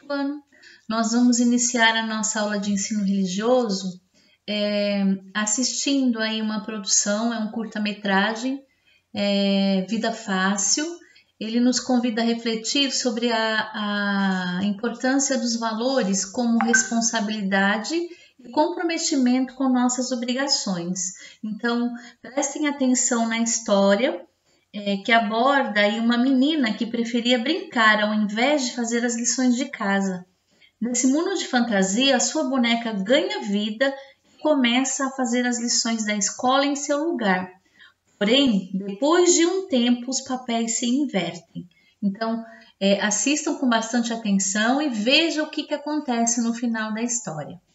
ano. Nós vamos iniciar a nossa aula de ensino religioso assistindo aí uma produção, é um curta-metragem, Vida Fácil. Ele nos convida a refletir sobre a importância dos valores como responsabilidade e comprometimento com nossas obrigações. Então, prestem atenção na história, que aborda aí uma menina que preferia brincar ao invés de fazer as lições de casa. Nesse mundo de fantasia, a sua boneca ganha vida e começa a fazer as lições da escola em seu lugar. Porém, depois de um tempo, os papéis se invertem. Então, assistam com bastante atenção e vejam o que acontece no final da história.